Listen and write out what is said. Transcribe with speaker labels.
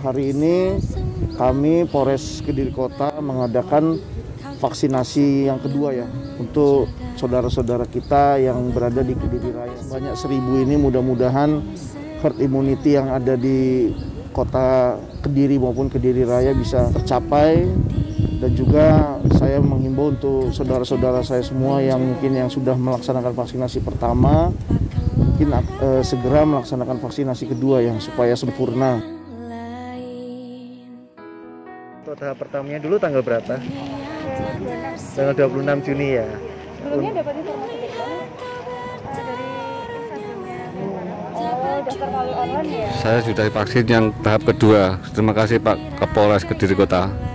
Speaker 1: hari ini kami Polres Kediri Kota mengadakan vaksinasi yang kedua ya untuk saudara-saudara kita yang berada di Kediri Raya. Banyak 1.000 ini mudah-mudahan herd immunity yang ada di Kota Kediri maupun Kediri Raya bisa tercapai. Dan juga saya menghimbau untuk saudara-saudara saya semua yang mungkin yang sudah melaksanakan vaksinasi pertama, mungkin segera melaksanakan vaksinasi kedua yang supaya sempurna. Untuk tahap pertamanya dulu tanggal berapa? Tanggal 26 Juni ya.
Speaker 2: Sebelumnya dapat informasi dari mana? Dari Instagramnya. Oh, daftar melalui online ya?
Speaker 3: Saya sudah divaksin yang tahap kedua. Terima kasih Pak Kapolres Kediri Kota.